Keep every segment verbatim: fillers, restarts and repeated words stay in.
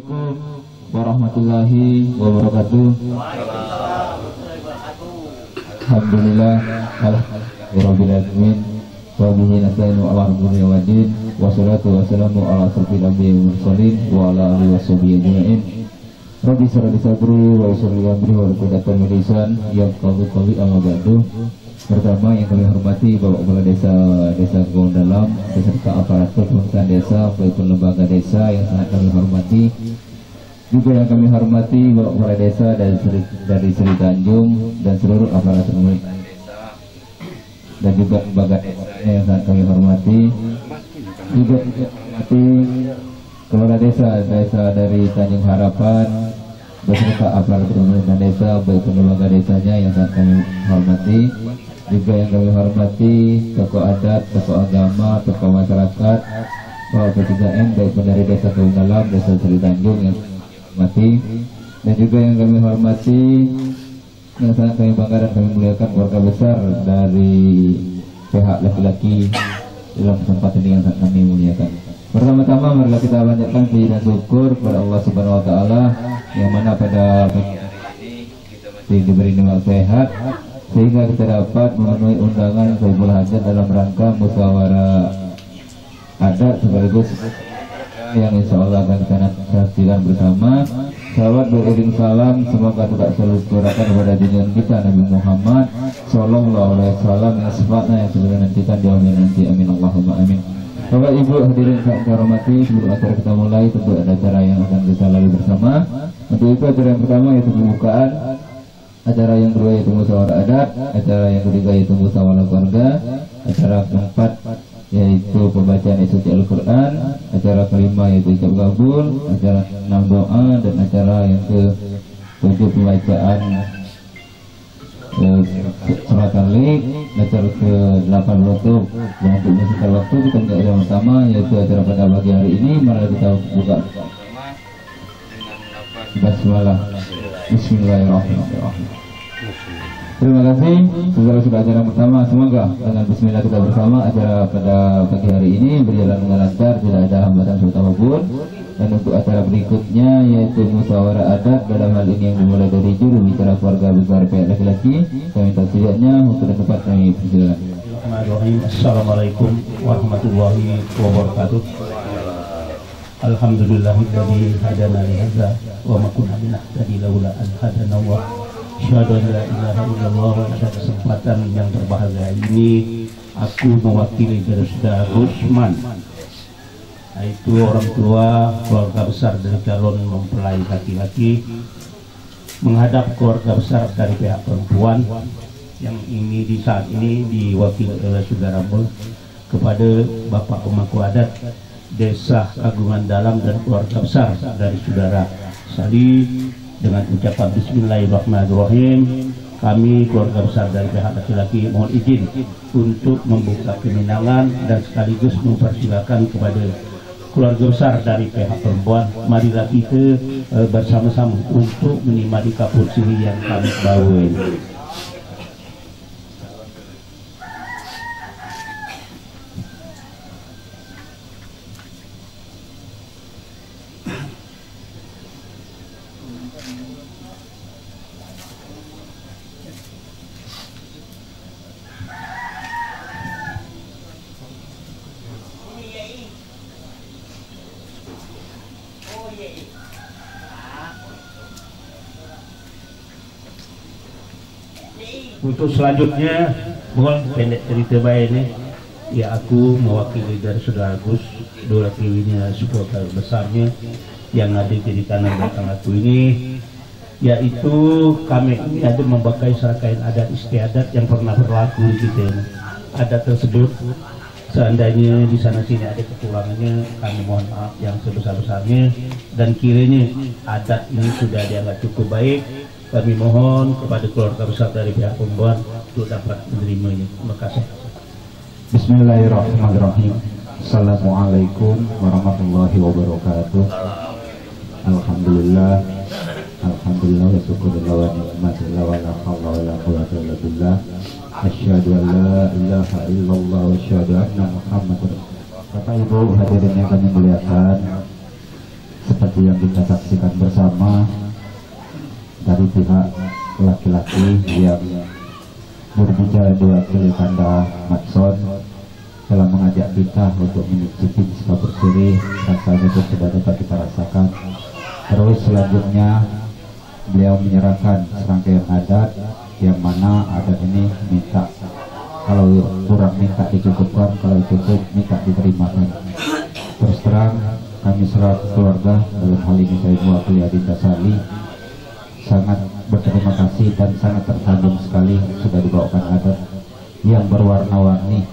Assalamualaikum warahmatullahi wabarakatuh. Alhamdulillah, alhamdulillah, wa bihi nasta'inu ala umuri waddin, wassalatu wassalamu ala asyrofil anbiya'i wal mursalin wa ala alihi washabihi ajma'in. Rabbi shrah li sadri wa yassir li amri wahlul 'uqdatam min lisani yafqahu qawli. Amma ba'du. Pertama yang kami hormati Bapak Kepala Desa Desa Kaung Dalam beserta aparatur pemerintahan desa, baik lembaga desa yang sangat kami hormati. Juga yang kami hormati Bapak Kepala Desa dari Seri, dari Seri Tanjung dan seluruh aparatur pemerintahan desa dan juga lembaga desanya yang sangat kami hormati. Juga kami hormati Kepala Desa Desa dari Tanjung Harapan beserta aparatur pemerintahan desa, baik lembaga desanya yang sangat kami hormati. Juga yang kami hormati tokoh adat, tokoh agama, tokoh masyarakat, Bapak P tiga M baik dari Desa Kaung Dalam, Desa Seri Tanjung yang hormati, dan juga yang kami hormati yang sangat kami bangga dan kami muliakan keluarga besar dari pihak laki-laki dalam kesempatan ini yang sangat kami muliakan. Pertama-tama marilah kita panjatkan puji dan syukur kepada Allah Subhanahu wa taala yang mana pada pagi hari ini kita masih diberi nikmat sehat sehingga kita dapat memenuhi undangan Saiful Hajat dalam rangka musyawarah adat sekaligus yang insya Allah akan kita saksikan bersama. Salawat beriring salam semoga tidak selalu tercurahkan kepada junjungan kita Nabi Muhammad Sallallahu Alaihi Wasallam yang sifatnya yang sebenarnya nantikan di akhir nanti. Amin Allahumma amin. Bapak Ibu hadirin yang saya hormati, sebelum acara kita mulai tentu ada acara yang akan kita lalui bersama. Untuk itu acara yang pertama yaitu pembukaan, acara yang kedua yaitu musyawarah adat, acara yang ketiga yaitu musyawarah keluarga, acara keempat yaitu pembacaan suci Al-Quran, acara kelima yaitu ijab kabul, acara enam doa, dan acara yang ke tujuh pembacaan surat Al-Lik, acara ke delapan menutup. Dan untuk mengisi waktu kita menjadi yang pertama yaitu acara pada pagi hari ini. Mari kita buka Basmalah. Bismillahirrahmanirrahim. Terima kasih. Segala sudah acara pertama, semoga dengan Bismillah kita bersama acara pada pagi hari ini berjalan dengan lancar, tidak ada hambatan apapun. Dan untuk acara berikutnya yaitu musyawarah adat, dalam hal ini yang dimulai dari juru bicara keluarga besar pihak laki-laki, kami minta sedianya untuk tempat kami persilakan. Assalamualaikum warahmatullahi wabarakatuh. Alhamdulillahilladzi hadana li hadza wa ma kunna linahtadiya laula an hadana Allah. Asyhadu an la ilaha illallah. Pada kesempatan yang berbahagia ini aku mewakili dari saudara Rusman, yaitu orang tua keluarga besar dari calon mempelai laki-laki, menghadap keluarga besar dari pihak perempuan yang ini di saat ini diwakili oleh saudara Mul kepada Bapak Pemangku Adat Desa Kagungan Dalam dan keluarga besar dari saudara Sali, dengan ucapan Bismillahirrahmanirrahim, kami keluarga besar dari pihak laki-laki mohon izin untuk membuka kemenangan dan sekaligus mempersilakan kepada keluarga besar dari pihak perempuan, marilah kita e, bersama-sama untuk menikmati kapur siri yang kami bawa ini. Untuk selanjutnya, mohon pendek cerita baik ini. Ya, aku mewakili dari saudara Agus, dua kirinya supporter besarnya yang ada di kanan belakang aku ini, yaitu kami ini ada memakai serangkaian adat istiadat yang pernah berlaku di kita ini. Adat tersebut seandainya di sana sini ada kekurangannya, kami mohon maaf yang sebesar-besarnya, dan kiranya adat ini sudah dianggap cukup baik. Kami mohon kepada keluarga besar dari pihak perempuan untuk dapat menerimanya. Terima kasih. Bismillahirrahmanirrahim. Assalamualaikum warahmatullahi wabarakatuh. Alhamdulillah, alhamdulillah wa syukurillah wa ni'matillah wa la hawla wa la quwwata illa billah. Asyhadu an la ilaha illallah wa asyhadu anna Muhammadar. Bapak Ibu hadirin yang kami muliakan, seperti seperti yang kita saksikan bersama dari pihak laki-laki yang berbicara diwakili Kanda Matson telah mengajak kita untuk mencicipi sika bersiri, rasanya pun sudah dapat kita rasakan. Terus selanjutnya beliau menyerahkan serangkaian adat yang mana adat ini minta kalau kurang minta dicukupkan, kalau cukup minta diterimakan. Terus terang kami selaku keluarga, dalam hal ini saya mewakili Adinda Sali, sangat berterima kasih dan sangat tersanjung sekali sudah dibawakan adat yang berwarna-warni.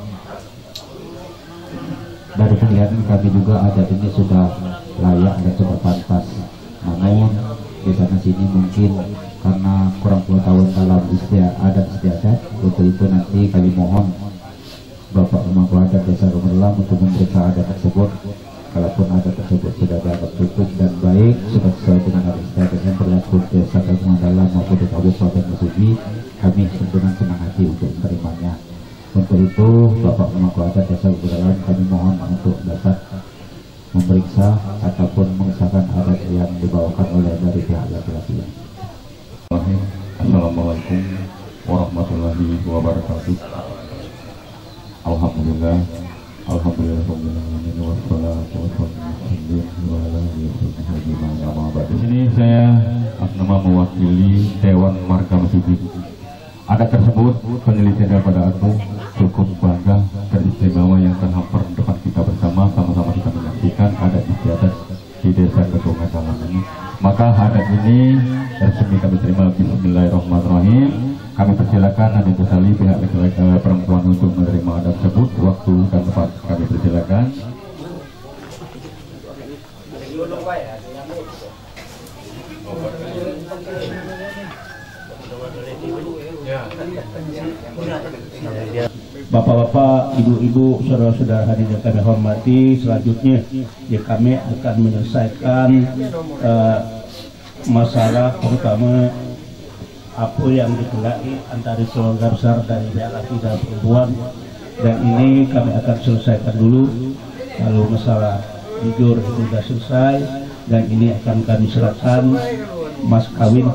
Dari penglihatan kami juga adat ini sudah layak dan sudah pantas. Namun di sana sini mungkin karena kurang pengetahuan dalam istiadat adat istiadat, untuk itu nanti kami mohon Bapak Pemangku Adat Desa Gemerlang untuk memeriksa adat tersebut. Kalaupun adat tersebut sudah dianggap cukup dan baik, sudah sesuai dengan adat istiadat yang berlaku di Desa Gemerlang maupun di Kabupaten Mesuji, kami dengan senang hati untuk menerimanya. Untuk itu Bapak Pemangku Adat Desa Gemerlang kami mohon untuk dapat memeriksa ataupun mengesahkan adat yang dibawakan oleh dari pihak laki-laki. Assalamualaikum warahmatullahi wabarakatuh. Alhamdulillah, alhamdulillah wassalatu wassalamu. Di sini saya atas nama mewakili Dewan Marga Mesuji. Adat tersebut penelitian daripada aku cukup bangga dan istimewa yang akan hampir depan kita bersama, sama-sama kita menyaksikan adat istiadat di Desa Kedongasalan ini. Maka adat ini resmi kami terima. Bismillahirrahmanirrahim. Kami persilakan Adinda Sali pihak laki-laki perempuan untuk menerima adat tersebut. Waktu dan tempat kami persilakan. Bapak-bapak, ibu-ibu, saudara-saudara hadirin yang kami hormati, selanjutnya ya kami akan menyelesaikan uh, masalah terutama apa yang dikelaki antara keluarga besar dari pihak laki dan perempuan, dan ini kami akan selesaikan dulu. Lalu masalah jujur itu sudah selesai dan ini akan kami serahkan mas kawin.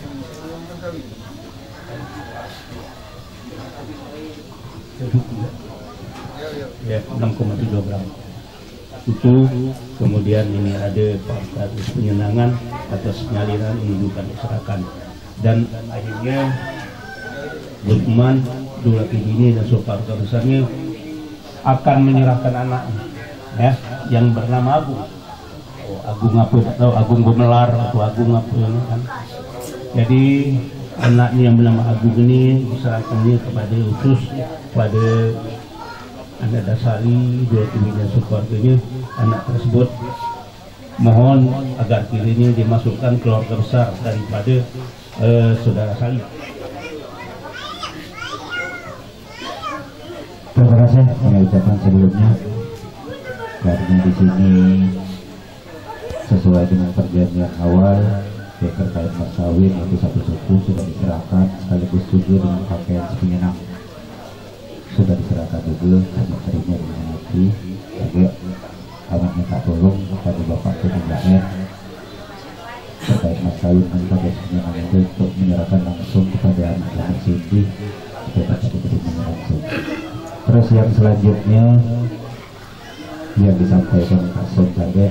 Ya, enam koma tiga gram itu. Kemudian ini ada pangkat penyenangan atas penyaliran ini bukan diserahkan, dan akhirnya Lukman dua laki ini dan keluarga besarnya akan menyerahkan anaknya ya yang bernama Agung. Oh, Agung apa atau Agung Gemelar atau Agung apa ini kan. Jadi anaknya yang bernama Agung ini diserahkannya kepada khusus pada Adinda Sali, dua tiwi dan keluarganya. Anak tersebut mohon agar kiranya dimasukkan keluarga besar daripada uh, saudara Sali. Terima kasih kami ucapkan sebelumnya, karena di sini sesuai dengan perjanjian awal yang terkait mas kawin itu satu suku sudah diserahkan, sekaligus juga dengan pakaian sepenyenang sudah diserahkan juga. Kami terima dengan hati. Juga kami minta tolong kepada Bapak Ketua R terkait mas kawin dan pakaian sepenyenang itu untuk menyerahkan langsung kepada anak-anak Siti supaya dapat diterima langsung. Terus yang selanjutnya yang disampaikan Pak Son tadi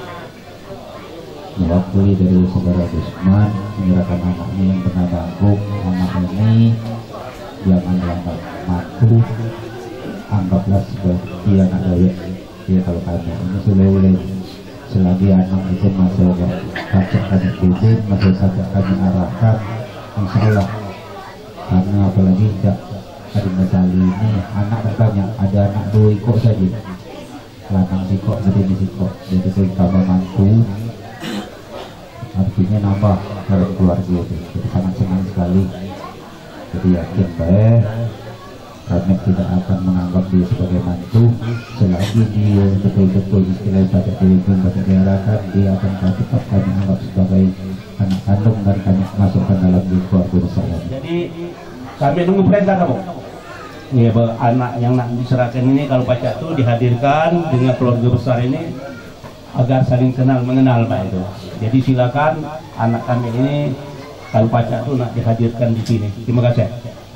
mewakili dari saudara Gusman menyerahkan anaknya yang bernama Agung. Anak ini yang anggap matu, anggaplah seperti anak dewek dia. Kalau kami ini sulele selagi anak itu masih kakak kami bimbing, masih kakak kami arahkan, insya Allah. Karena apalagi tidak Adinda Sali ini anak banyak, ada anak dua ikut saja, lanang sikok jadi sikok, jadi itu tambah mantu, artinya nambah dalam keluarga itu. Jadi sangat senang sekali. Jadi yakin baik kami tidak akan menganggap dia sebagai mantu selagi dia betul-betul istilahnya pada dipimpin, pada diarahkan, dia akan tetap kami anggap sebagai anak kandung dan kami masukkan dalam keluarga besar. Jadi kami nunggu perintah kamu. Ya, anak yang nak diserahkan ini kalau Pak Catu dihadirkan dengan keluarga besar ini agar saling kenal mengenal Pak itu. Jadi silakan anak kami ini kalau Paca itu nak dihadirkan di sini. Terima kasih.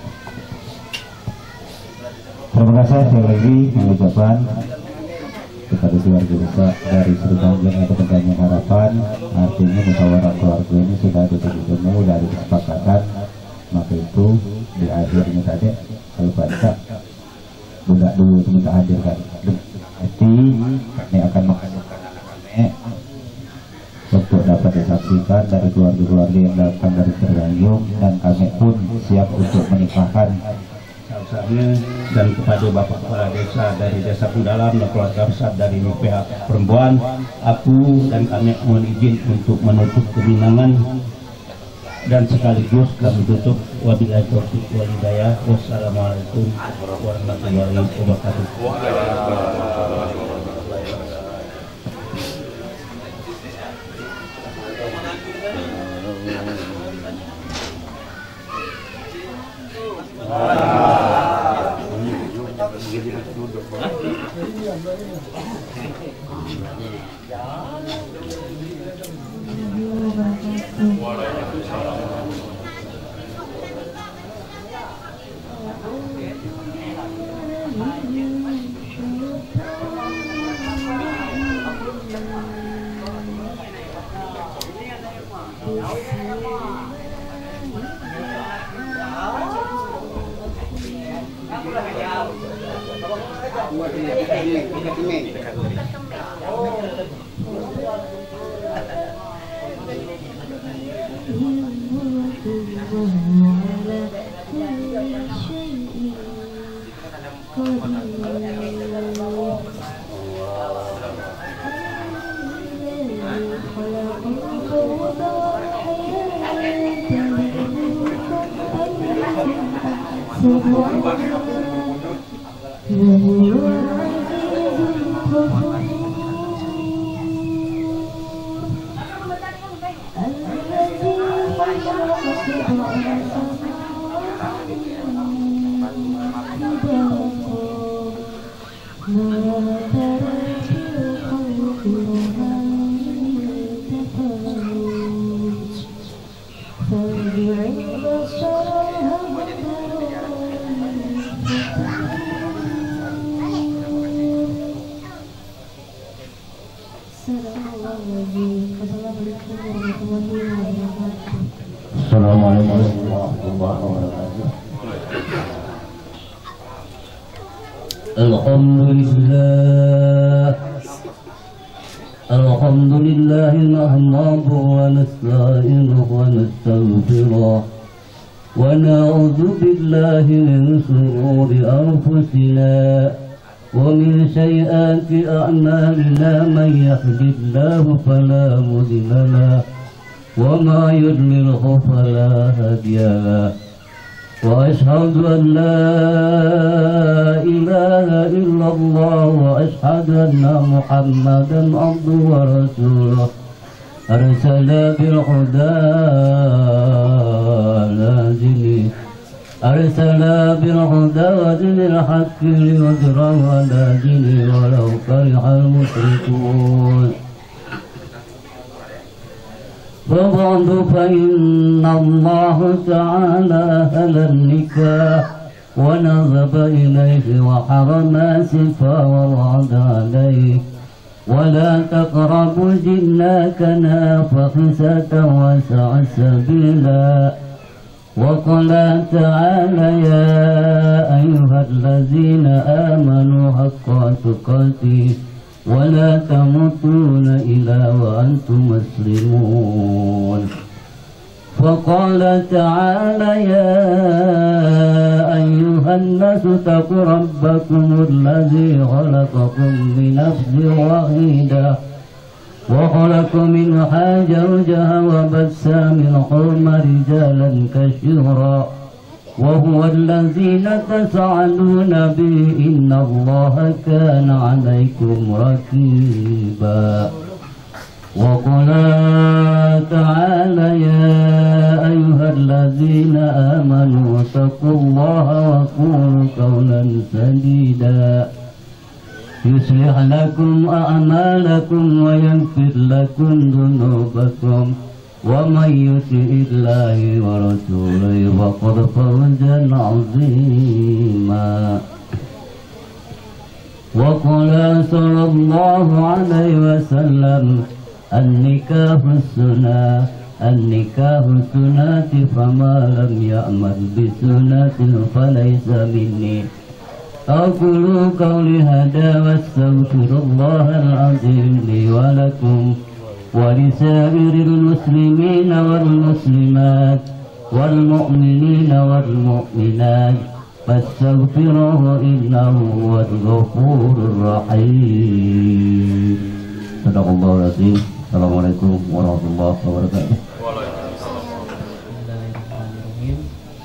Terima kasih sekali lagi mengucapkan kepada keluarga besar dari Sri Tanjung atau Tanjung Harapan. Artinya musyawarah keluarga ini sudah ada titik temu dari kesepakatan, maka itu di akhirnya saja kalau Paca budak dulu kita hadirkan. Nanti ini akan menghadirkan kami untuk dapat disaksikan dari keluarga-keluarga yang datang dari Sri Tanjung, dan kami pun siap untuk menikahkan dan kepada Bapak Kepala Desa dari Desa Pendalam dan keluarga besar dari pihak perempuan, aku dan kami mohon izin untuk menutup keminangan dan sekaligus kami tutup. Wabillahi taufiq wal hidayah. Wassalamualaikum warahmatullahi wabarakatuh. Alhamdulillah, Alhamdulillah nahmaduhu wa nasta'inuhu wa nastaghfiruh wa na'udzu billahi min shururi anfusina wa min sayyiati a'malina. Man yahdihillahu fala mudilla lahu wa ma yudlilhu fala hadiya lahu. وأشهد أن لا إله إلا الله وأشهد أن محمدا عبده ورسوله أرسل بالهدى لازلي أرسل بالهدى ودين الحق ليظهره على دينه ولو كره المشركون. وبعد فإن الله تعالى أهل النكاح ونظب إليه وحرم سفا ووعد عليه ولا تقربوا الزنا كنافحسة وسع سبيلا. وقال تعالى يا أيها الذين آمنوا حق تقاته ولا تموتون إلا وأنتم مسلمون. وقال تعالى يا أيها الناس اتقوا ربكم الذي خلقكم من نفس واحدة وخلق منها زوجها وبث منهما رجالا كثيرا وهو الذين تسألون به إن الله كان عليكم رقيبا. وقال تعالى يا أيها الذين آمنوا اتقوا الله وقولوا قولا سديدا يصلح لكم أعمالكم ويغفر لكم ذنوبكم ومن يطع الله ورسوله فقد فاز عظيما. وقال صلى الله عليه وسلم النكاح السنة النكاح السنة فما لم يأمر بسنة فليس مني. أقول قولي هذا واستغفر الله العظيم لي ولكم ولسائر المسلمين والمسلمات والمؤمنين والمؤمنات فاستغفروه إنه هو الغفور الرحيم. صدق الله العظيم. Assalamualaikum warahmatullahi wabarakatuh. Bismillahirrahmanirrahim.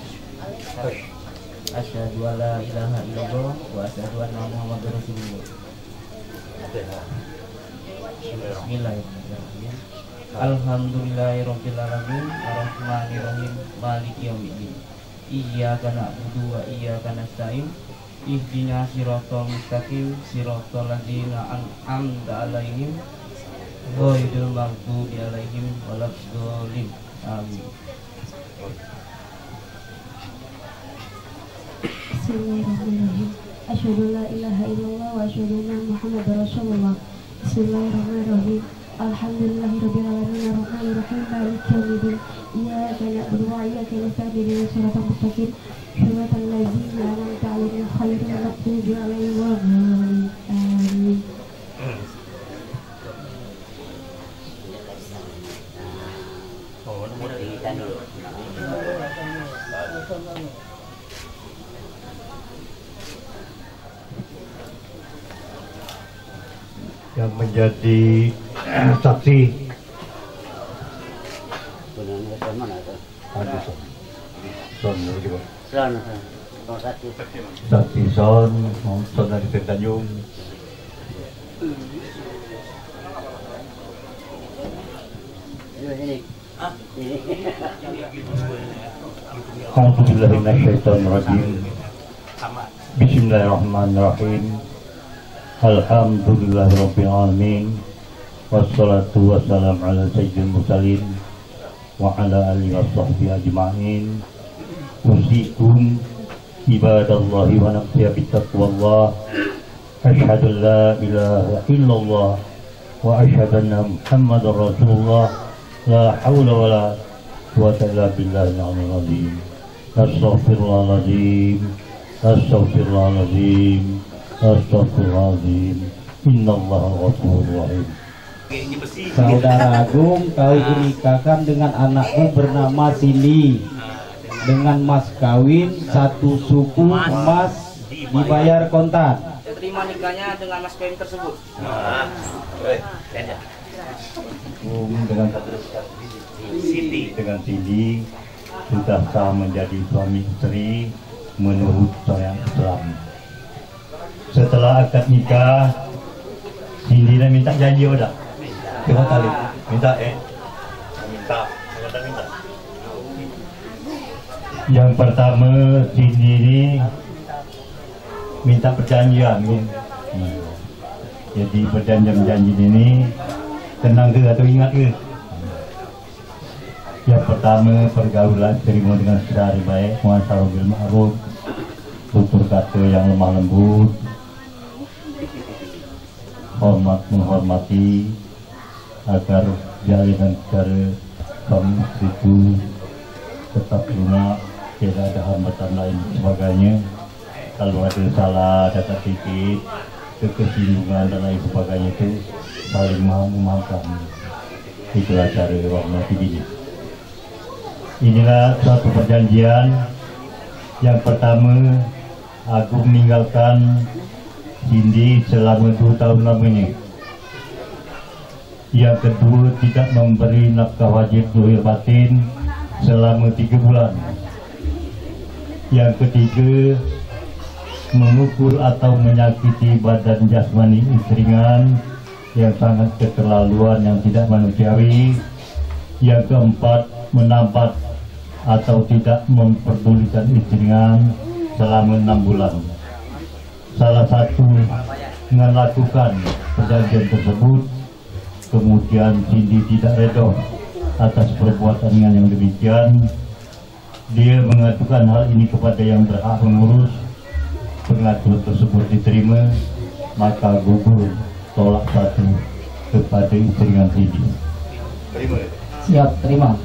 Asyhadu an la ilaha illallah wa asyhadu anna Muhammadar Rasulullah. Bismillahirrahmanirrahim. Alhamdulillahirabbil alamin arrahmanirrahim maliki yaumiddin. Iyyaka na'budu wa iyyaka nasta'in. Ihdinas siratal mustaqim siratal ladzina an'amta 'alaihim ghairil maghdubi 'alaihim waladdallin. Amin. Bismillahirrahmanirrahim. Asyhadu la ilaha illallah wa asyhadu anna Muhammadar Rasulullah. Bismillahirrahmanirrahim. Alhamdulillahirabbil alamin arrahmanir rahim maliki yaumiddin. Iyyaka na'budu wa iyyaka nasta'in ihdinas siratal mustaqim siratal ladzina an'amta 'alaihim ghairil maghdubi 'alaihim waladdallin. Amin. Yang menjadi saksi saksi son son dari Tanjung. A'udzubillahi minasyaitonirrajim. Bismillahirrahmanirrahim. Alhamdulillahirabbil alamin. Wassalatu wassalamu ala sayyidil mursalin wa ala alihi washabbihi ajma'in. Usikum ibadallahi wa nafsiya bittaqwallah. Asyhadu an la ilaha illallah wa asyhadu anna Muhammadar Rasulullah. La haula wala quwwata illa billahil aliyyil azim. Astaghfirullahaladzim. Astaghfirullahaladzim. Astaghfirullahaladzim. Innallaha ghafurur rahim. Saudara Agung, kau dinikahkan dengan anakku bernama Cindy dengan mas kawin satu suku emas dibayar kontan. Saya terima nikahnya dengan mas kawin tersebut. Dengan Siti dengan Cindy sudah sah menjadi suami istri menurut syariat Islam. Setelah akad nikah, Cindy dah minta janji udah. Coba kali minta eh minta minta minta. Yang pertama Cindy ini minta perjanjian. Hmm. Jadi perjanjian janji ini tenang ke atau ingat ke? Yang pertama pergaulan terima dengan secara baik, muasyarah bil ma'ruf, tutur kata yang lemah lembut, hormat menghormati, agar jalinan secara suami istri itu tetap lunak, tidak ada hambatan lain sebagainya. Kalau ada salah, data titik, kekesinggungan dan lain sebagainya itu saling memaafkan. Itulah cara hormati diri. Inilah suatu perjanjian. Yang pertama, aku meninggalkan Cindy selama dua tahun lamanya. Yang kedua, tidak memberi nafkah wajib zahir batin selama tiga bulan. Yang ketiga, memukul atau menyakiti badan jasmani istringan yang sangat keterlaluan yang tidak manusiawi. Yang keempat, menampak atau tidak memperdulikan istringan selama enam bulan. Salah satu melakukan perjanjian tersebut, kemudian Cindy tidak redha atas perbuatannya yang demikian. Dia mengajukan hal ini kepada yang berhak mengurus. Pengatur tersebut diterima, maka gugur tolak satu kepada istringan Cindy. Siap, terima.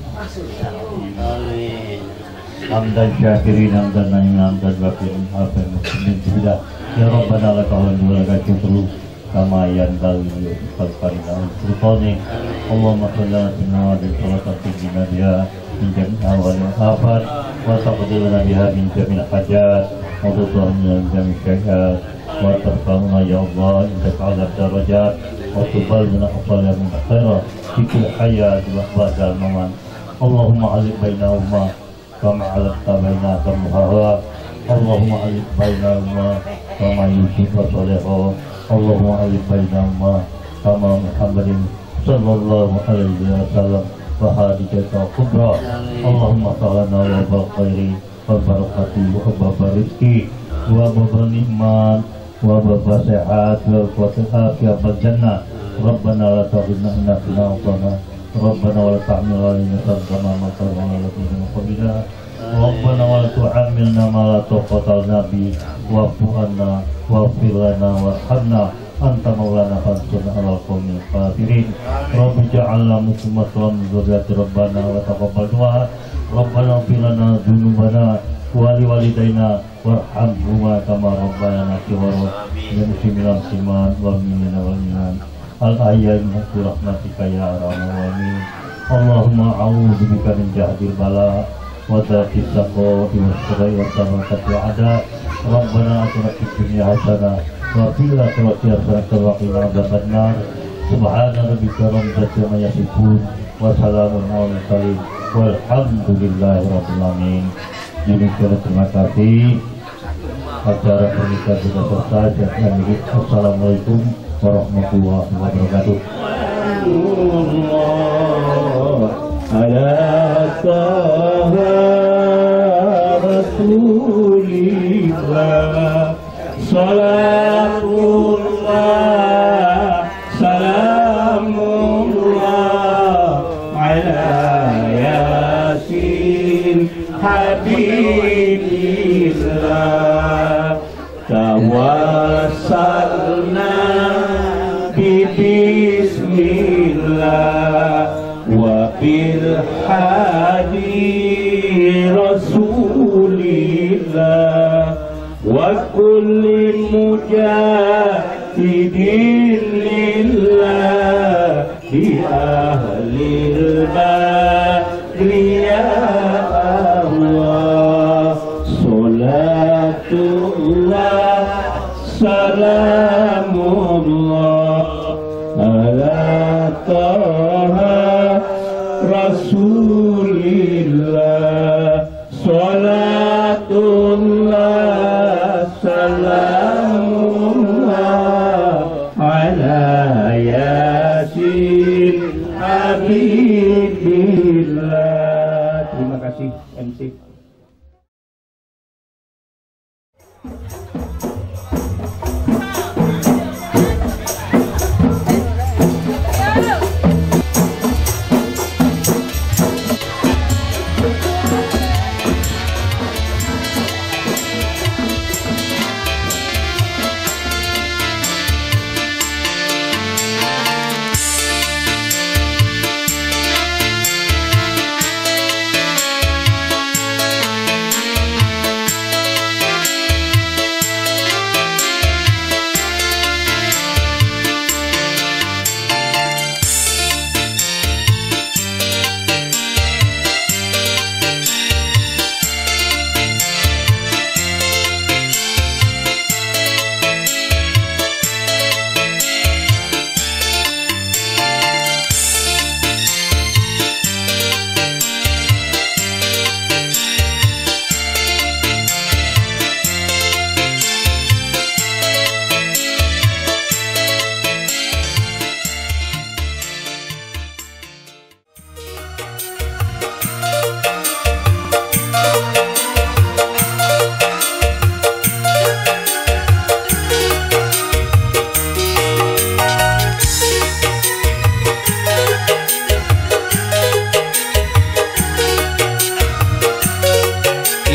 Hamdan syakirin, hamdan na'im, hamdan wakirin, hamdan muslimin tidak. Ya Rabbana laka hamdu wa laka syukru kama yanbaghi liqadri sultani. Allahumma shalli ala sayyidina Muhammadin salatan tujibu biha min jami'i ahwali wal afat wa taqdi lana biha min jami'il hajat wa tudhhirna min jami'i syai'at wa tarfa'una ya Allah inda ta'ala darajat wa tuballigna aqsala min khairat fi kulli hayat wa ba'dal mamat. Allahumma alif bainahuma kama alaqta baina kamuhawa. Allahumma alif bainahuma kama yusuf wa soleho. Allahumma alif bainahuma kama Muhammadin sallallahu alaihi wasallam wa hadijata kubra. Allahumma ta'ala wa bal khairi wa barakati wa babar rizki wa babar nikmat wa babar sehat wa kuatil afiyah wal jannah. Rabbana la ta'udna inna fina utana Rabbana wa la ta'amil alaina kama masalna wa la ta'udna qabila. Rabbana wa la tu'amilna ma la taqatal nabi wa fu'anna wa firlana wa hamna anta maulana fansurna ala qawmil kafirin. Rabbi ja'alna muslimat min dzurriyyati Rabbana wa taqabbal du'a. Rabbana ighfir lana dzunubana wa li walidayna warhamhuma kama rabbayana shighara. Ya muslimin muslimat wal mu'minina wal mu'minat al-ahya'i bi rahmatika ya arhamar rahimin. Allahumma a'udzu bika min jahdil bala wa dharkis saqa'i wa syarri wa samakati ada. Rabbana atina fid dunya hasanah wa fil akhirati hasanah wa qina adzabannar. Subhana rabbika rabbil izzati amma yasifun wa salamun alal mursalin walhamdulillahi rabbil alamin. Demikian, terima kasih. Acara pernikahan sudah selesai. Assalamualaikum warahmatullahi wabarakatuh. Ala Rasulillah salatullah salamullah ala yasin habibillah tawassalna bismillah wa bil hadi rasulillah wa kulli mujahidin lillah di ahlil badri ya Allah. Salatullah salamullah ala taha rasulillah. Salatullah salamullah ala yasin habibillah. Terima kasih M C.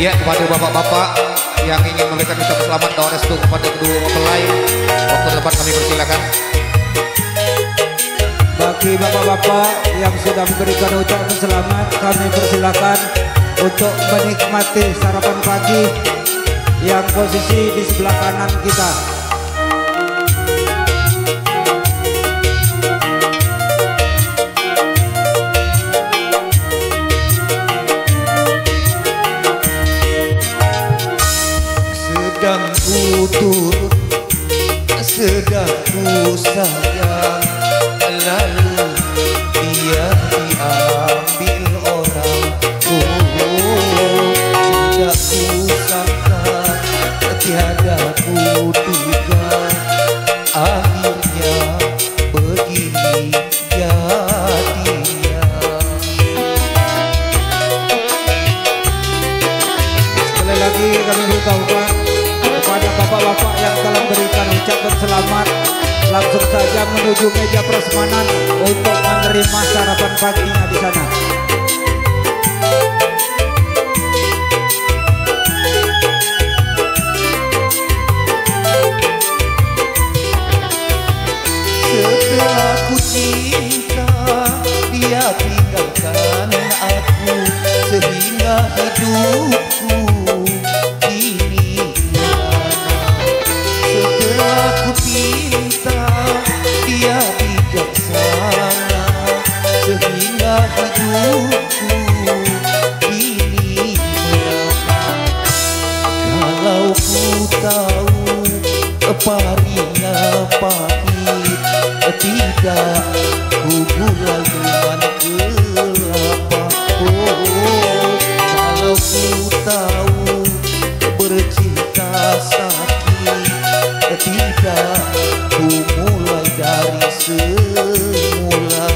Ya, kepada bapak-bapak yang ingin memberikan ucapan selamat doa restu kepada kedua mempelai, waktu depan kami persilakan. Bagi bapak-bapak yang sudah memberikan ucapan selamat, kami persilakan untuk menikmati sarapan pagi yang posisi di sebelah kanan kita. Sedang ku turut, sedang ku sayang, lalu dia diambil orang. Oh, tidak ku sangka, tiada ku duga, akhirnya begini jadinya. Sekali lagi kami beritahukan kepada bapak-bapak yang telah berikan ucapan selamat, langsung saja menuju meja prasmanan untuk menerima sarapan paginya di sana. Setelah ku cinta, dia tinggalkan aku, sehingga hidupku kini merana. Setelah ku cinta, dia bijaksana, sehingga hidupku kini merana. Kalau ku tahu parinya pahit, tidak ku gulai dengan kelapa. Oh, kalau ku tahu bercinta sakit, tidak ku mulai dari semula.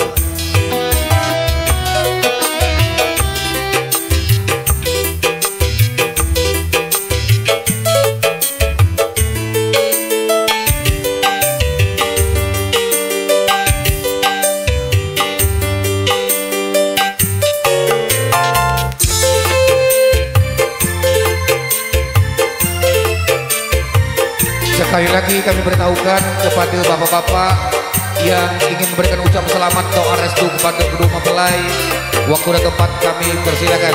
Sekali lagi kami beritahukan kepada bapak-bapak yang ingin memberikan ucapan selamat doa restu kepada kedua mempelai, waktu dan tempat kami persilakan.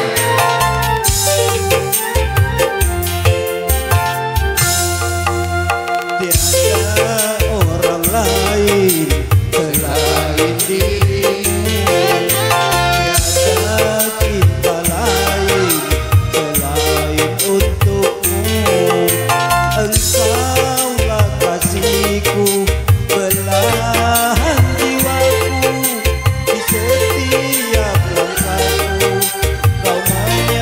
Tiada orang lain selain dirimu, tiada cinta lain selain untukmu. Engkaulah kasihku, belahan jiwaku, di setiap langkahku kau menyertai.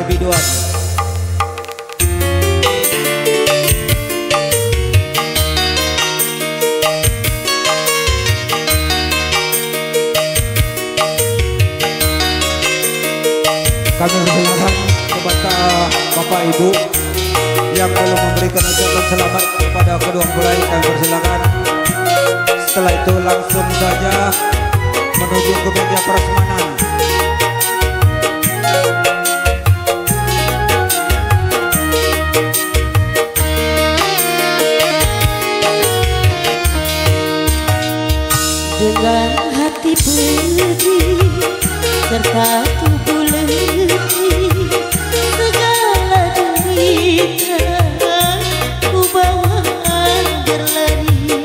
biduan. Kami persilakan kepada Bapak Ibu yang belum memberikan ucapan selamat kepada kedua mempelai, kami persilakan. Setelah itu langsung saja menuju ke meja prasmanan. Dengan hati pedih serta tubuh letih, segala derita ku bawa berlari.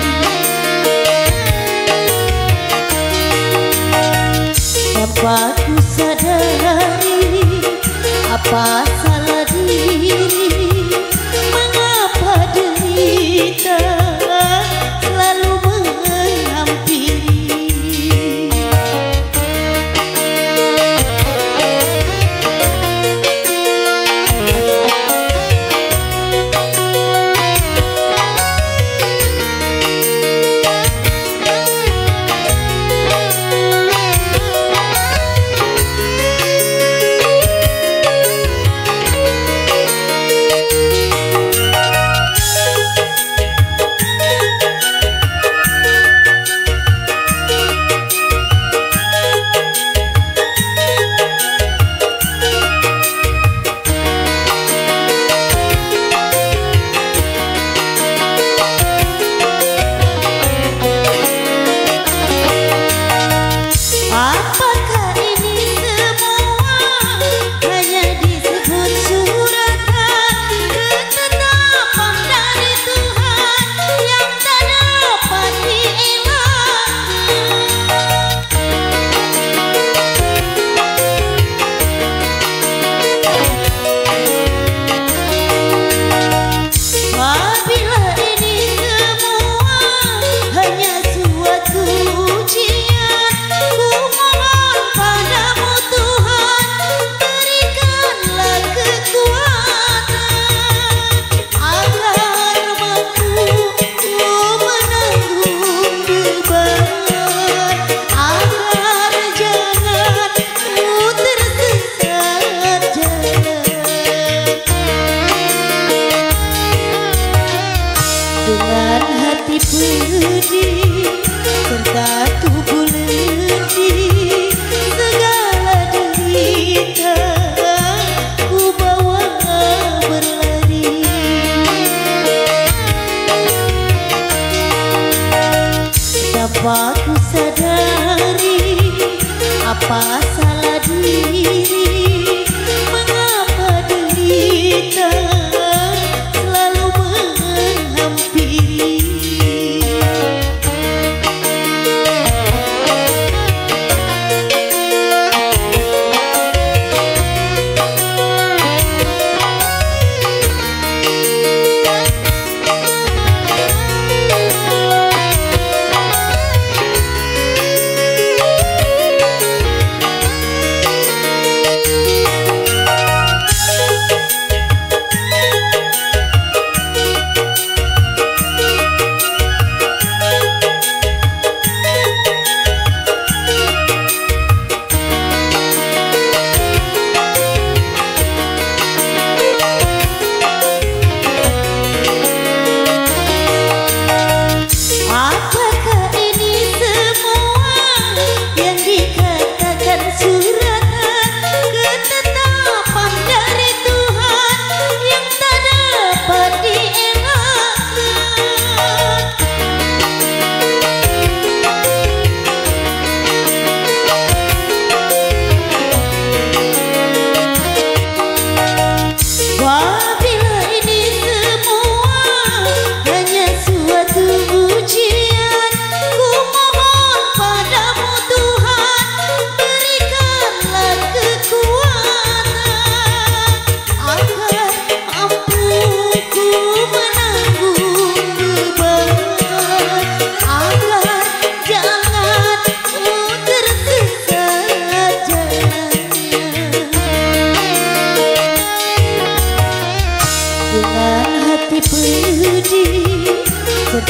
Tanpa ku sadari apa salah diri, mengapa derita selalu menghampiri.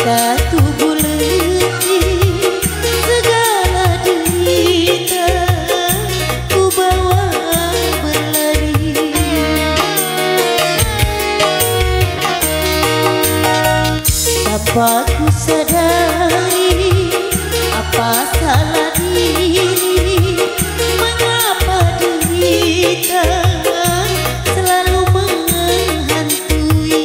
satu buletin segala derita ku bawa berlari. Tanpa ku sadari apa salah diri, mengapa derita selalu menghantui.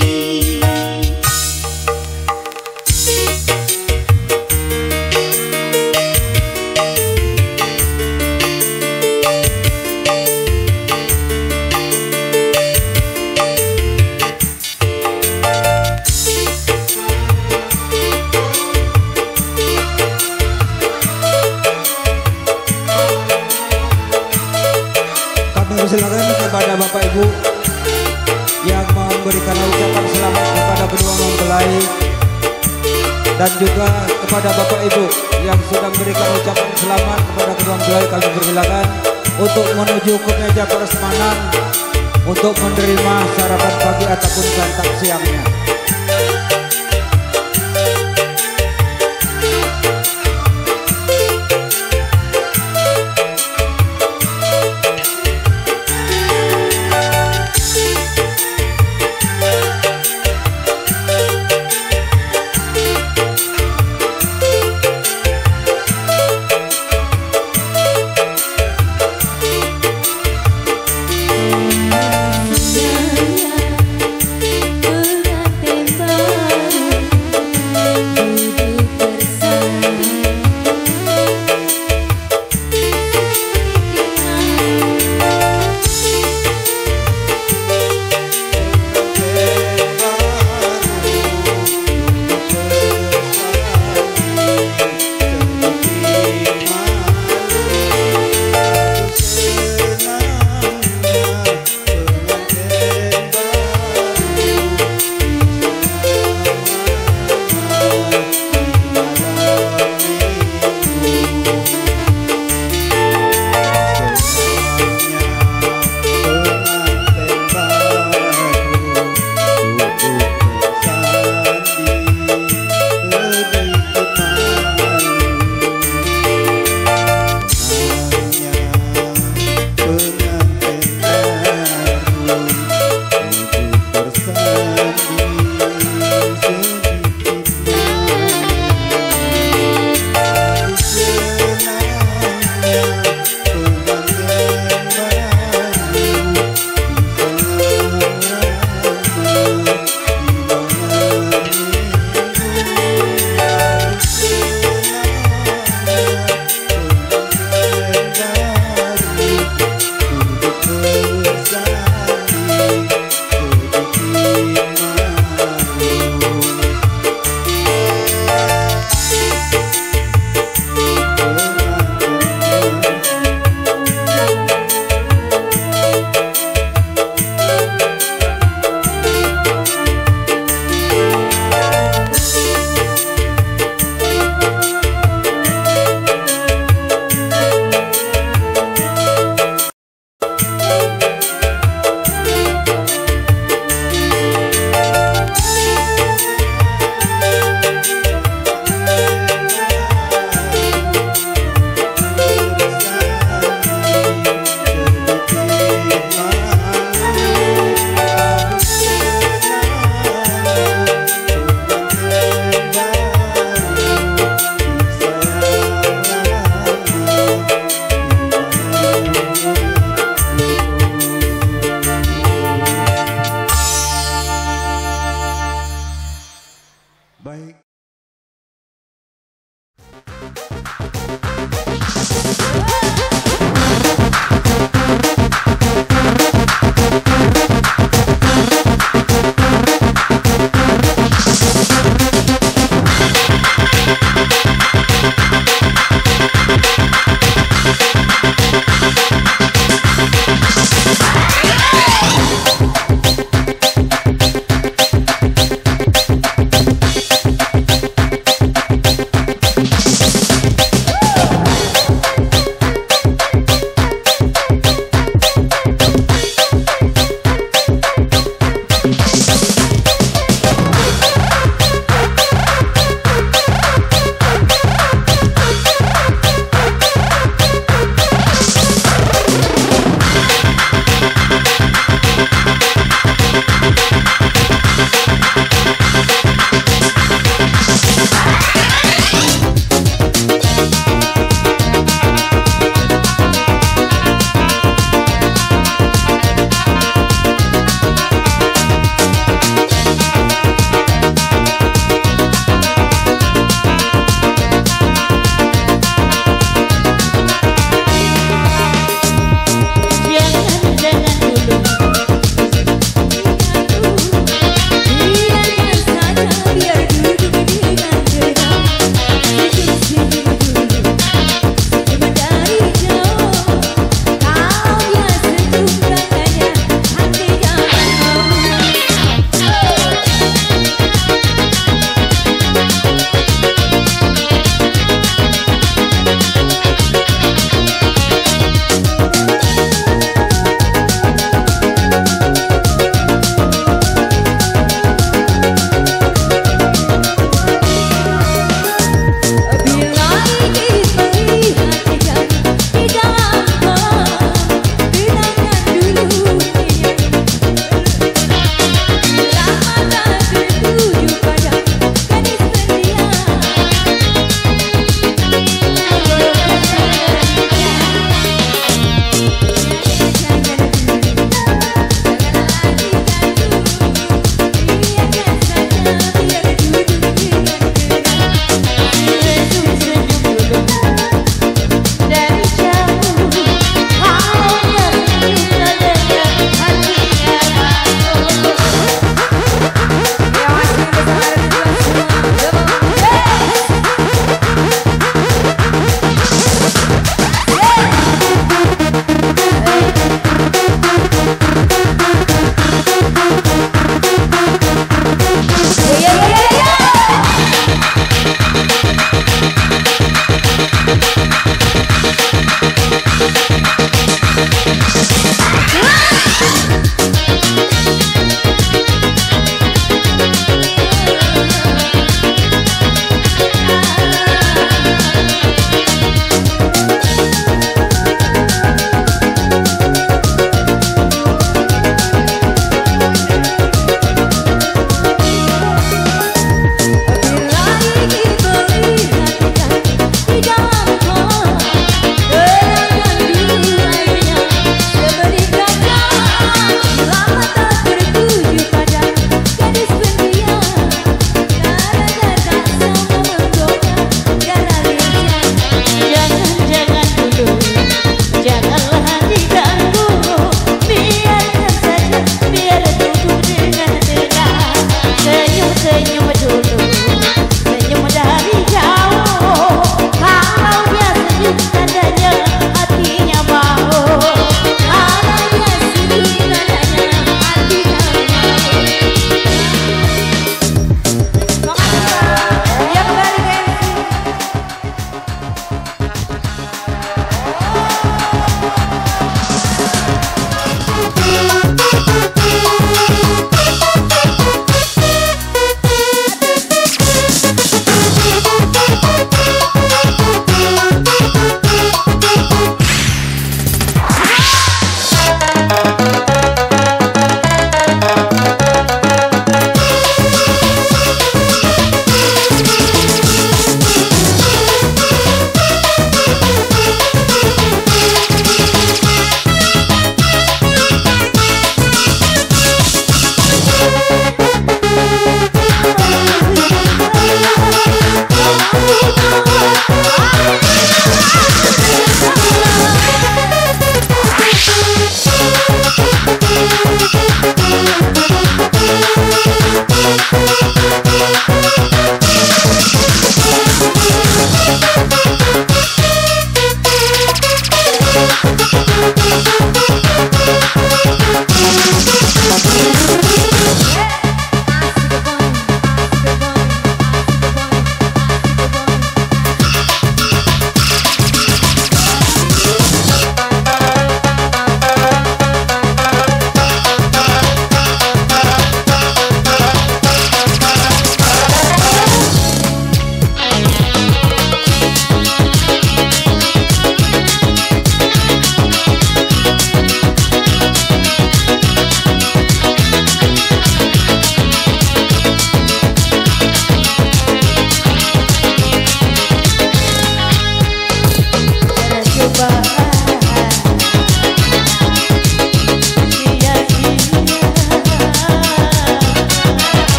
Silakan kepada Bapak Ibu yang memberikan ucapan selamat kepada kedua mempelai, dan juga kepada Bapak Ibu yang sudah memberikan ucapan selamat kepada kedua mempelai, kami persilakan untuk menuju ke meja prasmanan untuk menerima sarapan pagi ataupun santap siangnya. Berat tembak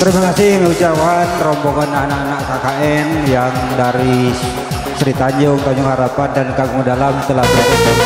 Terima kasih ucapan rombongan anak-anak K K N yang dari Sri Tanjung, Tanjung Harapan dan Kampung Dalam telah berada.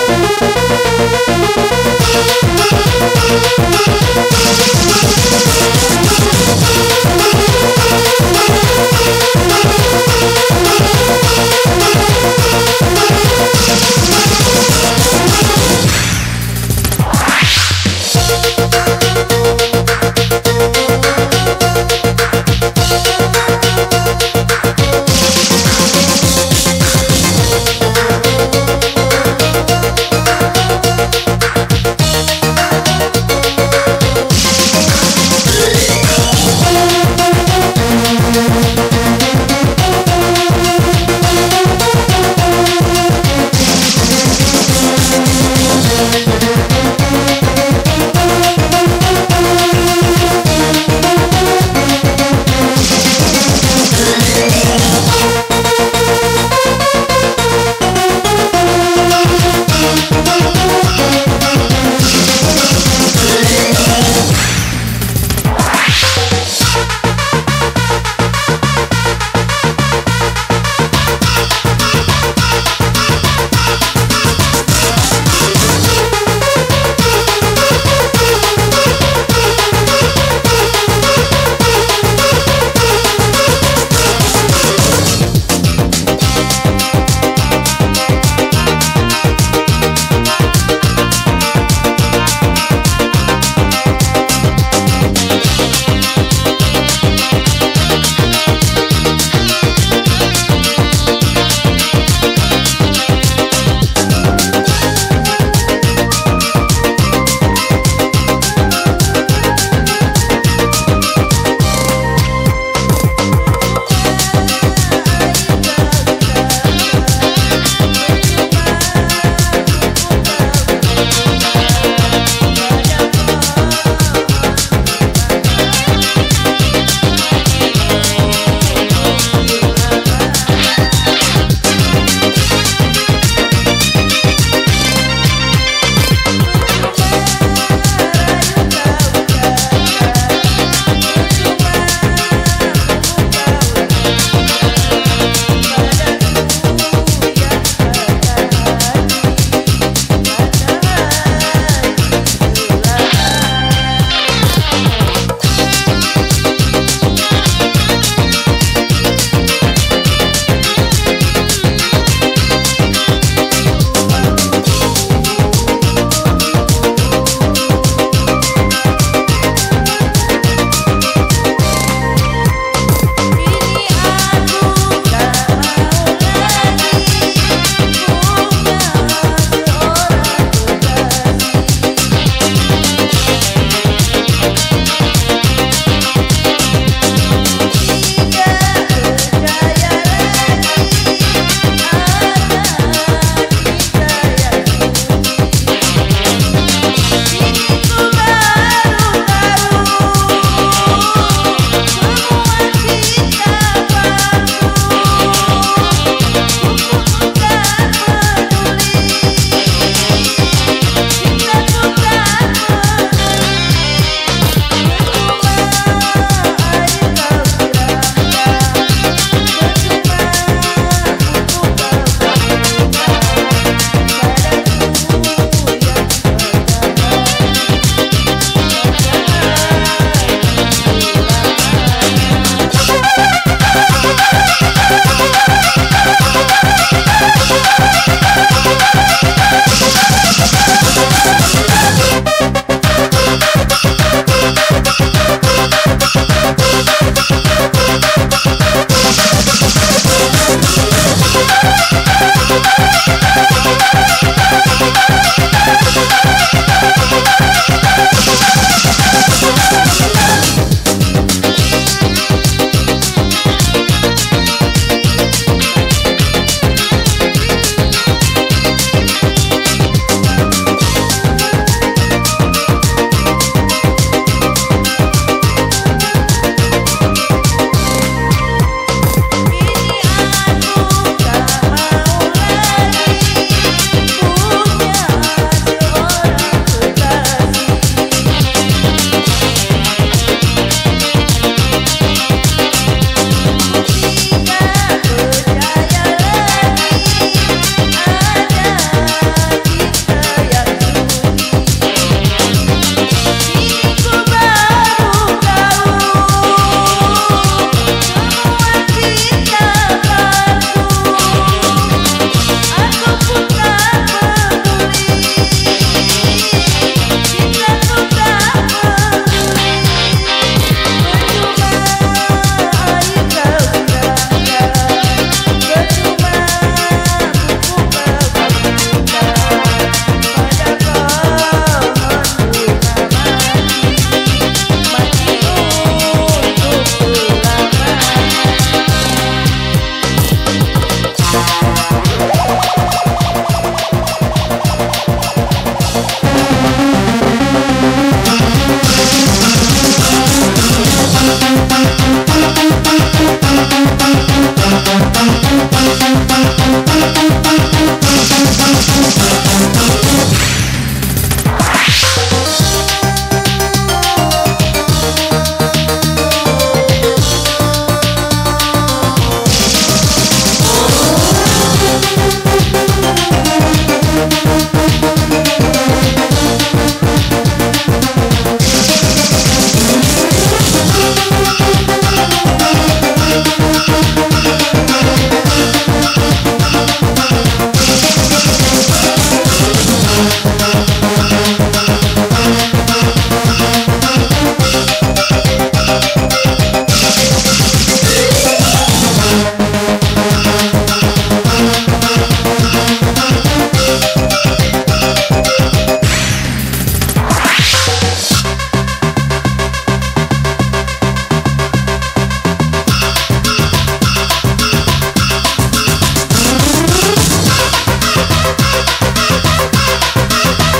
Thank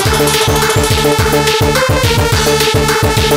Thank you.